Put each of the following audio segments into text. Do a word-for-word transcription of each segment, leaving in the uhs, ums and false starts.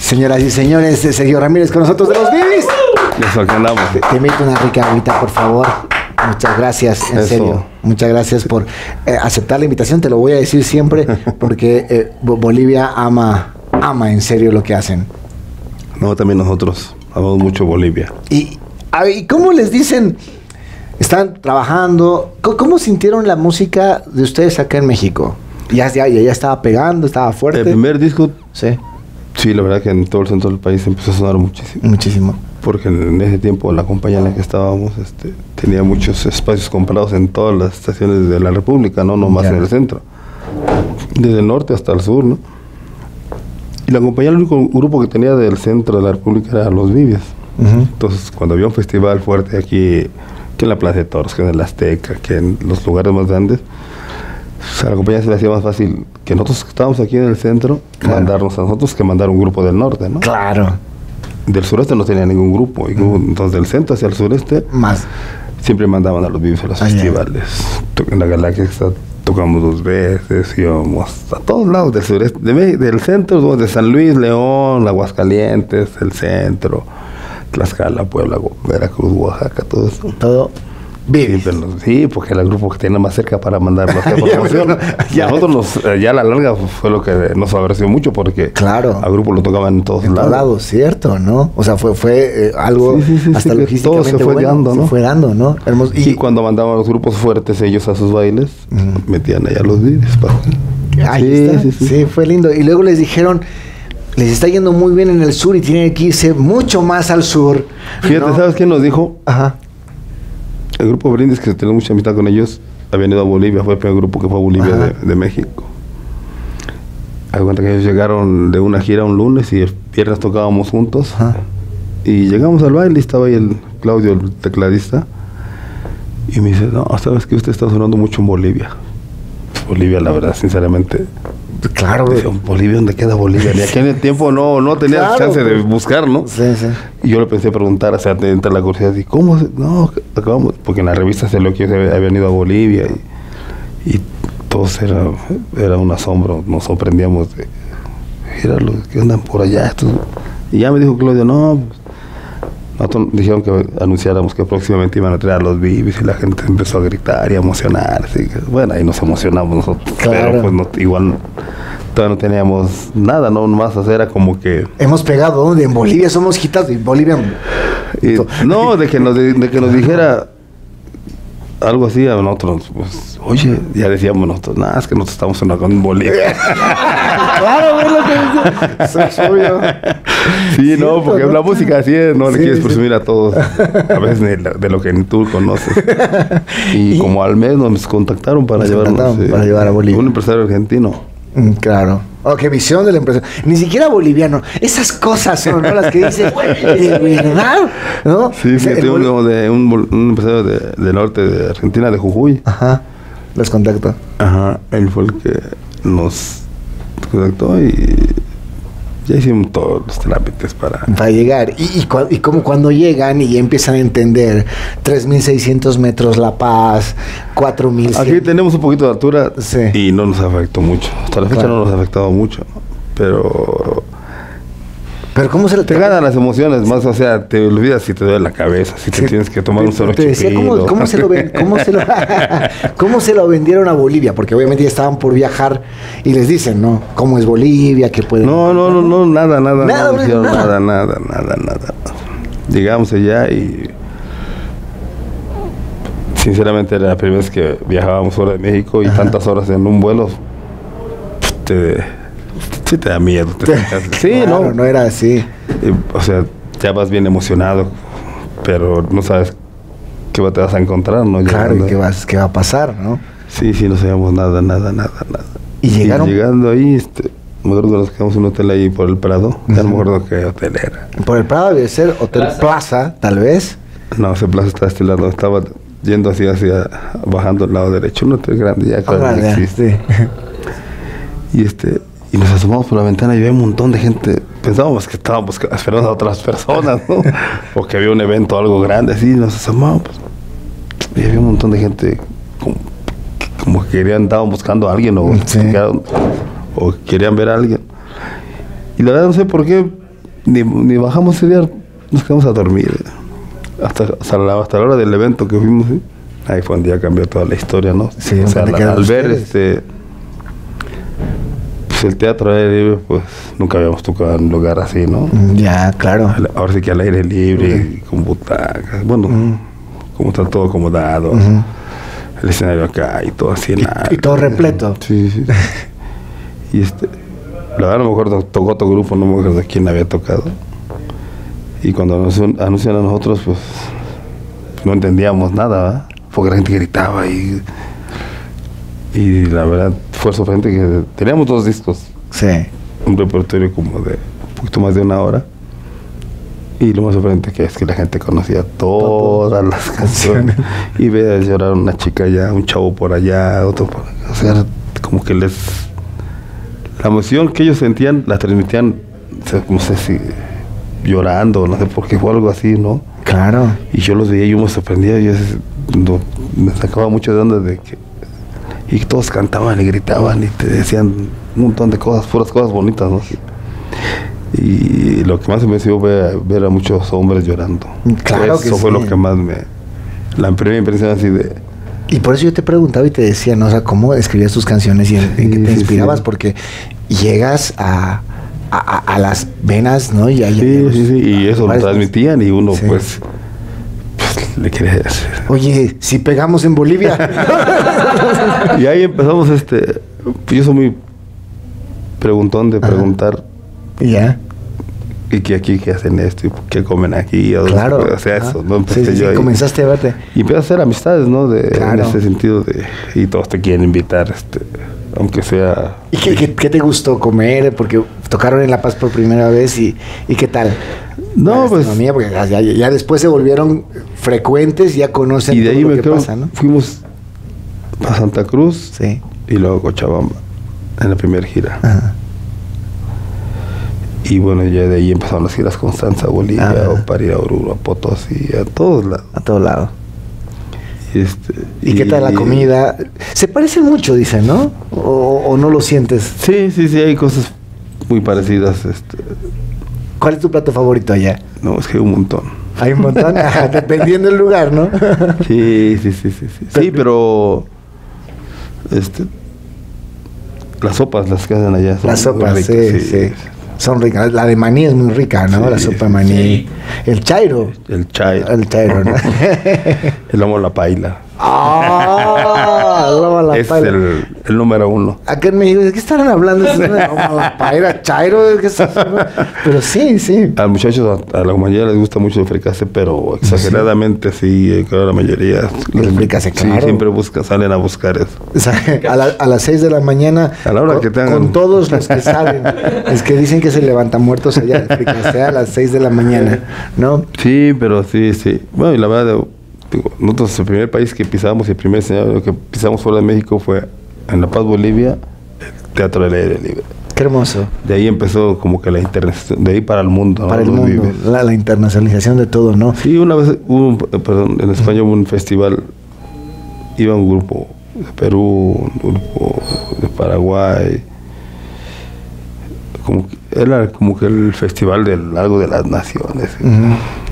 Señoras y señores, Sergio Ramírez con nosotros de los Vivis. Eso que andamos. Te, te invito una rica agüita, por favor. Muchas gracias, en Eso. serio. Muchas gracias por eh, aceptar la invitación. Te lo voy a decir siempre porque eh, Bolivia ama, ama en serio lo que hacen. No, también nosotros amamos mucho Bolivia. Y, ¿y cómo les dicen? Están trabajando. ¿Cómo, cómo sintieron la música de ustedes acá en México? Ya, ya, ya estaba pegando, estaba fuerte. El primer disco, sí. Sí, la verdad que en todo el centro del país empezó a sonar muchísimo. Muchísimo. Porque en ese tiempo la compañía en la que estábamos este, tenía muchos espacios comprados en todas las estaciones de la República, no nomás ya. en el centro. Desde el norte hasta el sur, ¿no? Y la compañía, el único grupo que tenía del centro de la República era Los Vivis. Uh-huh. Entonces, cuando había un festival fuerte aquí, que en la Plaza de Toros, que en el Azteca, que en los lugares más grandes, o sea, a la compañía se le hacía más fácil que nosotros que estábamos aquí en el centro, claro. mandarnos a nosotros que mandar un grupo del norte, ¿no? Claro. Del sureste no tenía ningún grupo, y uh-huh. entonces del centro hacia el sureste, más siempre mandaban a Los Vivis a los ah, festivales. Yeah. En la Galaxia tocamos dos veces, íbamos a todos lados del sureste, de, del centro, de San Luis, León, Aguascalientes, el centro, Tlaxcala, Puebla, Veracruz, Oaxaca, todo eso. Todo. Sí, pero, sí, porque era el grupo que tenía más cerca para mandarlo a hacer promoción. Y a nosotros nos, ya a la larga fue lo que nos favoreció mucho porque claro. al grupo lo tocaban en todos en lados. lados, cierto, ¿no? O sea, fue fue eh, algo sí, sí, sí, hasta sí, logísticamente todo se fue bueno, dando, ¿no? Se fue dando, ¿no? Hermoso. Y, y cuando mandaban los grupos fuertes ellos a sus bailes, uh-huh. metían allá los vídeos. Ahí sí, está. Sí, sí. sí, fue lindo. Y luego les dijeron, les está yendo muy bien en el sur y tienen que irse mucho más al sur. Fíjate, ¿no? ¿Sabes quién nos dijo? Ajá. El grupo Brindis, que tenía mucha amistad con ellos, habían ido a Bolivia, fue el primer grupo que fue a Bolivia de, de México. Hay cuenta que ellos llegaron de una gira un lunes y el viernes tocábamos juntos. Ajá. Y llegamos al baile y estaba ahí el Claudio, el tecladista, y me dice, no, sabes que usted está sonando mucho en Bolivia. Bolivia, la verdad, sinceramente. Claro, güey. Bolivia, ¿dónde queda Bolivia? Y aquí en el tiempo no, no tenía claro, chance de buscar, ¿no? Sí, sí. Y yo le pensé preguntar, o sea, entra la curiosidad, y ¿cómo? Se? No, acabamos, porque en la revista se lo que habían ido a Bolivia y, y todos era, era un asombro, nos sorprendíamos de, mira los que andan por allá. Estos. Y ya me dijo Claudio, no, nosotros dijeron que anunciáramos que próximamente iban a traer a Los Vivis y la gente empezó a gritar y a emocionarse. Bueno, ahí nos emocionamos nosotros, claro. Pero pues no, igual todavía no teníamos nada, no más, o sea, era como que... Hemos pegado, ¿dónde? En Bolivia somos gitanos, en Bolivia... Y, no, de que nos, de, de que nos dijera algo así a nosotros, pues, oye, ya decíamos nosotros, nada, es que nosotros estamos en, en Bolivia. Claro, güey, lo que dice. Soy obvio. Sí, ¿cierto, no, porque no? La música así es, no sí, le quieres sí. presumir a todos, a veces de, de lo que ni tú conoces. Y, y como al mes nos contactaron para nos llevarnos contactaron eh, para llevar a Bolivia. Un empresario argentino. Mm, claro. Oh, qué visión del empresario. Ni siquiera boliviano. Esas cosas son, ¿no? Las que dices, de verdad, ¿no? Sí, fíjate, o sea, uno de un, un empresario de, de norte de Argentina, de Jujuy. Ajá. Los contactó. Ajá. Él fue el que nos contactó y ya hicimos todos los trámites para... Para llegar. Y, y, cu y como cuando llegan y empiezan a entender tres mil seiscientos metros La Paz, cuatro mil cien... Aquí tenemos un poquito de altura sí. y no nos afectó mucho. Hasta la fecha claro. no nos ha afectado mucho, ¿no? Pero... Pero ¿cómo se lo te ganan las emociones más? O sea, te olvidas si te duele la cabeza, si te sí. tienes que tomar un solo te decía, ¿cómo, ¿cómo, se lo ven, cómo, se lo, ¿cómo se lo vendieron a Bolivia? Porque obviamente ya estaban por viajar y les dicen, ¿no? ¿Cómo es Bolivia? ¿Qué pueden...? No, no, no, no, nada, nada. Nada, no, nada, nada, nada, nada, nada. Llegamos allá y... Sinceramente era la primera vez que viajábamos fuera de México y Ajá. tantas horas en un vuelo... Te... Sí te da miedo. Te sí, claro, ¿no? no era así. Y, o sea, ya vas bien emocionado, pero no sabes qué te vas a encontrar, ¿no? Claro, y qué, vas, qué va a pasar, ¿no? Sí, sí, no sabíamos nada, nada, nada, nada. ¿Y llegaron? Y llegando ahí, este, me acuerdo que nos quedamos en un hotel ahí por el Prado. Uh-huh. Ya no me acuerdo qué hotel era. Por el Prado debe ser Hotel Plaza, Plaza tal vez. No, ese Plaza está a este lado. Estaba yendo así, hacia, bajando al lado derecho. Un hotel grande ya, claro, oh, no existe. Sí. Y este... Y nos asomamos por la ventana y había un montón de gente. Pensábamos que estábamos esperando a otras personas, ¿no? O que había un evento o algo grande, así. Nos asomamos. Y había un montón de gente como, como que querían, estaban buscando a alguien o, sí. o querían ver a alguien. Y la verdad no sé por qué ni, ni bajamos ese día, nos quedamos a dormir. Hasta, hasta, la, hasta la hora del evento que fuimos, ¿sí? Ahí fue donde ya cambió toda la historia, ¿no? Sí, o sea, la, al ver ustedes? este pues el teatro al aire libre, pues nunca habíamos tocado en un lugar así, ¿no? Ya, claro. Ahora sí que al aire libre, uh-huh. con butacas, bueno, uh-huh. como está todo acomodado, uh-huh. el escenario acá y todo así. Y, nada, y todo repleto. Sí, sí. Y este, la verdad no me acuerdo, tocó otro grupo, no me acuerdo de quién había tocado. Y cuando nos anuncian a nosotros, pues no entendíamos nada, ¿verdad? Porque la gente gritaba y y la verdad fue sorprendente que teníamos dos discos. Sí. Un repertorio como de un poquito más de una hora. Y lo más sorprendente que es que la gente conocía todas Todo. las canciones. Y veía llorar una chica allá, un chavo por allá, otro por allá. O sea, como que les... La emoción que ellos sentían la transmitían, o sea, no sé si llorando, no sé por qué, fue algo así, ¿no? Claro. Y yo los veía y yo me sorprendía, yo no, me sacaba mucho de onda de que... Y todos cantaban y gritaban y te decían un montón de cosas, puras cosas bonitas, ¿no? Y lo que más me dio ver, ver a muchos hombres llorando. Claro eso que fue sí. lo que más me... La primera impresión así de... Y por eso yo te preguntaba y te decía, ¿no? O sea, ¿cómo escribías tus canciones y en, en qué te sí, inspirabas? sí. Porque llegas a, a, a las venas, ¿no? Y, a, Sí, y, a los, sí, sí, y eso lo transmitían y uno sí. pues, pues le quería decir. Oye, si pegamos en Bolivia. Y ahí empezamos este... Yo soy muy preguntón de preguntar. Ya. Y que aquí que hacen esto, y qué comen aquí, o claro. O sea, eso, ¿no? Sí, sí, yo sí, ahí, comenzaste a verte. Y empiezas a hacer amistades, ¿no? De, claro. En ese sentido de... Y todos te quieren invitar, este... Aunque sea... ¿Y qué, qué, qué te gustó comer? Porque tocaron en La Paz por primera vez y, ¿y qué tal? No, pues... Porque ya, ya, ya después se volvieron frecuentes, ya conocen y de todo ahí lo me que creo, pasa, ¿no? Fuimos a Santa Cruz sí. y luego a Cochabamba en la primera gira. Ajá. Y bueno, ya de ahí empezaron las giras Constanza, Bolivia, Ajá. o para ir a Oruro, a Potosí, a todos lados. A todos lados. Y, este, ¿Y, ¿Y qué tal la comida? Se parecen mucho, dicen, ¿no? ¿O, o no lo sientes? Sí, sí, sí, hay cosas muy parecidas. Este. ¿Cuál es tu plato favorito allá? No, es que hay un montón. Hay un montón, dependiendo del lugar, ¿no? Sí, sí, sí, sí, sí. Sí, pero este las sopas, las que hacen allá son las sopas, ricas, sí, sí, sí. Son ricas. La de maní es muy rica, ¿no? Sí, la sopa de maní. Sí. El chairo. El chairo. El chairo, ¿no? El lomo a la paila. ¡Ah! El lomo a la es paila. el, el número uno. Acá en México, ¿de qué estarán hablando? ¿Es el lomo a la paila? ¿Chairo? ¿Qué es eso? Pero sí, sí. A los muchachos, a, a la mayoría les gusta mucho el fricase, pero exageradamente sí, sí claro, la mayoría. El fricase, claro. Sí, siempre buscan, salen a buscar eso. O sea, a, la, a las seis de la mañana, a la hora con, que tengan... con todos los que salen, es que dicen que se levantan muertos allá, el fricase a las seis de la mañana, ¿no? Sí, pero sí, sí. Bueno, y la verdad, digo, nosotros el primer país que pisamos, el primer escenario que pisamos fuera de México fue en La Paz, Bolivia, el Teatro del Aire Libre. Qué hermoso. De ahí empezó como que la internacionalización, de ahí para el mundo. Para ¿no? el mundo, la, la internacionalización de todo, ¿no? Sí, una vez hubo, un, perdón, en España hubo un festival, iba un grupo de Perú, un grupo de Paraguay, como que, era como que el festival del algo de las naciones. Uh-huh.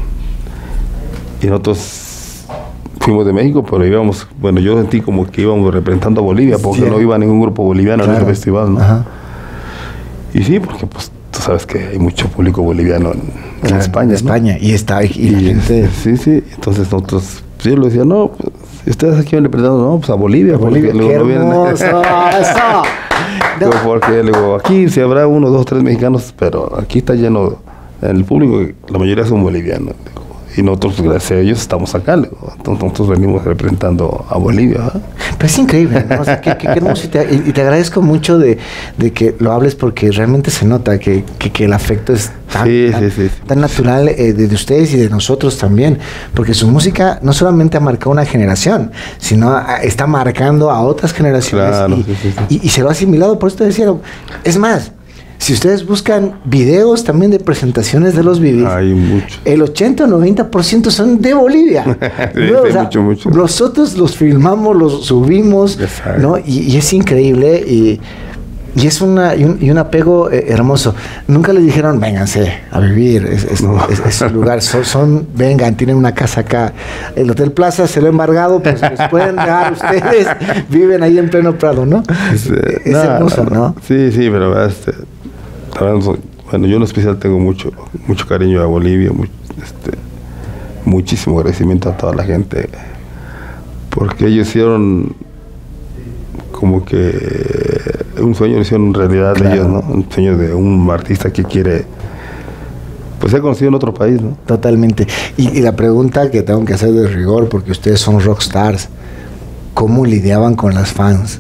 Y nosotros fuimos de México, pero íbamos, bueno, yo sentí como que íbamos representando a Bolivia, porque sí, no iba ningún grupo boliviano claro. en ese festival, ¿no? Ajá. Y sí, porque pues tú sabes que hay mucho público boliviano en, claro, en España. En España, ¿no? Y está, y, y la y gente... Sí, sí, entonces nosotros, pues, yo le decía, no, pues, ustedes aquí van representando, no, pues a Bolivia. A Bolivia, porque qué luego no hermoso, vienen... eso. No. Porque luego aquí sí habrá uno, dos, tres mexicanos, pero aquí está lleno, en el público, la mayoría son bolivianos. Y nosotros, gracias a ellos, estamos acá. Entonces, nosotros venimos representando a Bolivia. ¿eh? Pero es increíble, ¿no? O sea, qué, qué, qué hermoso. Y te, y te agradezco mucho de, de que lo hables porque realmente se nota que, que, que el afecto es tan, sí, tan, sí, sí, sí. tan natural eh, de, de ustedes y de nosotros también. Porque su música no solamente ha marcado una generación, sino a, está marcando a otras generaciones. Claro, y, sí, sí, sí. Y, y se lo ha asimilado. Por eso te decía, es más... Si ustedes buscan videos también de presentaciones de los Vivis, hay mucho. El ochenta o noventa por ciento son de Bolivia. sí, ¿no? O sí, sea, mucho, mucho. Nosotros los filmamos, los subimos, Exacto. ¿no? Y, y es increíble. Y, Y es una, y un, y un apego eh, hermoso. Nunca le dijeron, vénganse a vivir, es, es, no. es, es su lugar, son, son, vengan, tienen una casa acá. El Hotel Plaza se lo ha embargado, pues les pueden dar ustedes, viven ahí en pleno Prado, ¿no? Es, es no, hermoso, ¿no? ¿no? Sí, sí, pero este, bueno, yo en especial tengo mucho, mucho cariño a Bolivia, mucho, este, muchísimo agradecimiento a toda la gente, porque ellos hicieron como que un sueño, lo hicieron en realidad claro. de ellos, ¿no? Un sueño de un artista que quiere, pues, ser conocido en otro país, ¿no? Totalmente. Y, y la pregunta que tengo que hacer de rigor, porque ustedes son rockstars, ¿cómo lidiaban con las fans?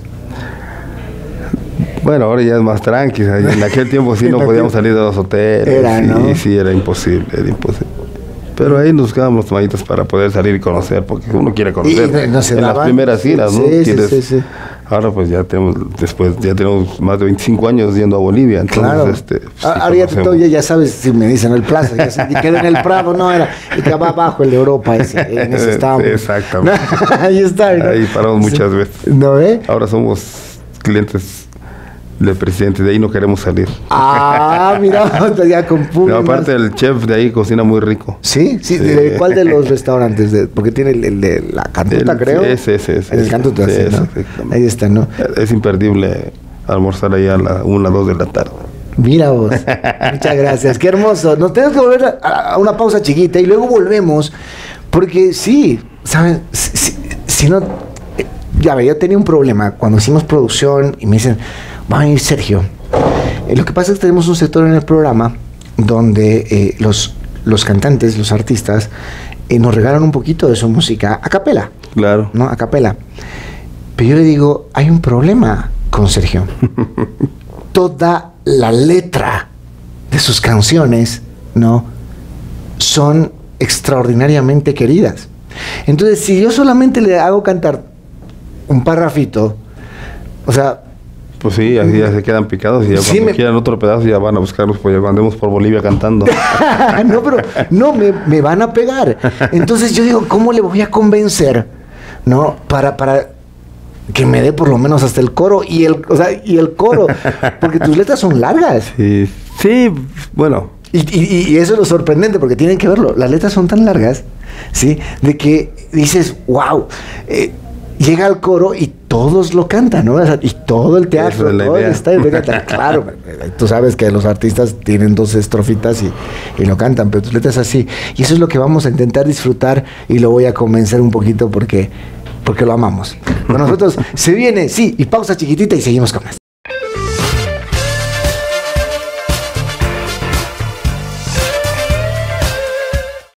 Bueno, ahora ya es más tranqui. En aquel tiempo sí no podíamos salir de los hoteles. Era, sí, ¿no? sí, era imposible, era imposible. Pero ahí nos quedábamos toallitas para poder salir y conocer, porque uno quiere conocer. Y no se en daban, las primeras giras, sí, ¿no? Sí, ¿Quieres? sí, sí. Ahora pues ya tenemos, después ya tenemos más de veinticinco años yendo a Bolivia, entonces claro. este... Sí, ahora ya, todo, ya, ya sabes, si me dicen el Plaza, ya se, y queda en el Prado, no, era el que va abajo, el de Europa, ese, en ese estábamos. Exactamente. Ahí está, ¿no? Ahí paramos muchas sí. veces. ¿No ve? Ahora somos clientes del presidente, de ahí no queremos salir. Ah, mira, ya con público. No, aparte el chef de ahí cocina muy rico. ¿Sí? Sí, sí. ¿De cuál de los restaurantes? De, porque tiene el, el de la Cantuta, el, creo. Ese, ese, ese. El Cantuta, sí, ¿no? Ahí está, ¿no? Es imperdible almorzar ahí a la una, dos de la tarde. Mira vos, muchas gracias, qué hermoso. Nos tenemos que volver a, a una pausa chiquita y luego volvemos, porque sí, ¿saben? Si, si, si no, ya ve, yo tenía un problema cuando hicimos producción y me dicen, va a venir Sergio. Eh, lo que pasa es que tenemos un sector en el programa donde eh, los, los cantantes, los artistas, eh, nos regalan un poquito de su música a capela. Claro. ¿No? A capela. Pero yo le digo, hay un problema con Sergio. Toda la letra de sus canciones, ¿no?, son extraordinariamente queridas. Entonces, si yo solamente le hago cantar un parrafito, o sea... Pues sí, así ya se quedan picados y ya sí cuando me... quieran otro pedazo ya van a buscarlos, pues ya andemos por Bolivia cantando. no, pero no, me, me van a pegar. Entonces yo digo, ¿cómo le voy a convencer, no, para... para que me dé por lo menos hasta el coro y el, o sea, y el coro, porque tus letras son largas. Sí, sí, bueno. Y, y, y eso es lo sorprendente, porque tienen que verlo. Las letras son tan largas, ¿sí?, de que dices, wow, eh, llega al coro y todos lo cantan, ¿no? O sea, y todo el teatro, es todo el estadio. Claro, tú sabes que los artistas tienen dos estrofitas y, y lo cantan, pero tus letras así. Y eso es lo que vamos a intentar disfrutar y lo voy a convencer un poquito porque... porque lo amamos. Con nosotros se viene, sí, y pausa chiquitita y seguimos con más.